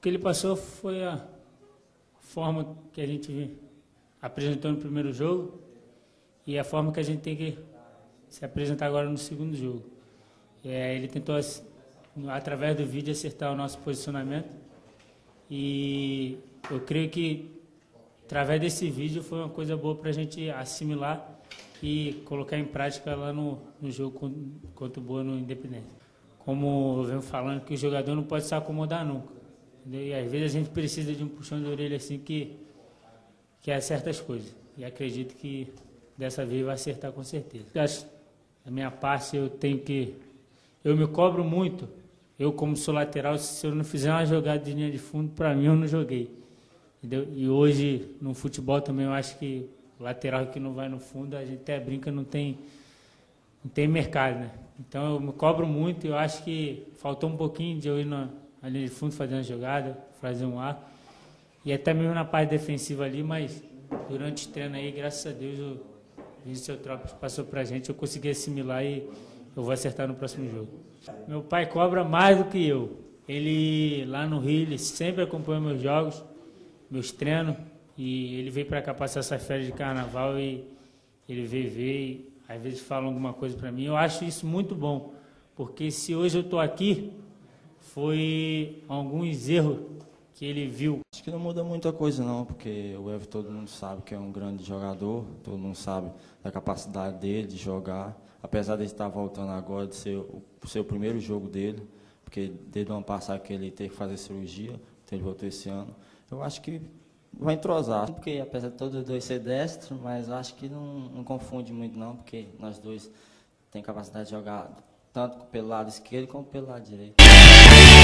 que ele passou foi a forma que a gente apresentou no primeiro jogo e a forma que a gente tem que se apresentar agora no segundo jogo. Ele tentou, através do vídeo, acertar o nosso posicionamento e eu creio que, através desse vídeo, foi uma coisa boa para a gente assimilar e colocar em prática lá no jogo contra o Boa no Independente. Como eu venho falando, que o jogador não pode se acomodar nunca. Entendeu? E às vezes a gente precisa de um puxão de orelha assim que acerta as coisas. E acredito que dessa vez vai acertar com certeza. Da minha parte, eu me cobro muito. Eu, como sou lateral, se eu não fizer uma jogada de linha de fundo, para mim eu não joguei. Entendeu? E hoje, no futebol também, eu acho que o lateral que não vai no fundo, a gente até brinca, não tem mercado, né? Então eu me cobro muito, eu acho que faltou um pouquinho de eu ir na linha de fundo fazer uma jogada, fazer um ar. E até mesmo na parte defensiva ali, mas durante o treino aí, graças a Deus, o Vinícius Eutrópio passou pra gente, eu consegui assimilar e eu vou acertar no próximo jogo. Meu pai cobra mais do que eu. Ele, lá no Rio, ele sempre acompanha meus jogos, meus treinos, e ele veio para cá passar essa férias de carnaval e ele veio ver e às vezes fala alguma coisa para mim. Eu acho isso muito bom, porque se hoje eu estou aqui, foi alguns erros que ele viu. Acho que não muda muita coisa não, porque o Everton todo mundo sabe que é um grande jogador, todo mundo sabe da capacidade dele de jogar, apesar de ele estar voltando agora, de ser o primeiro jogo dele, porque desde o ano passado que ele teve que fazer cirurgia, então ele voltou esse ano. Eu acho que vai entrosar. Porque apesar de todos os dois ser destro, mas eu acho que não confunde muito não, porque nós dois temos capacidade de jogar tanto pelo lado esquerdo como pelo lado direito.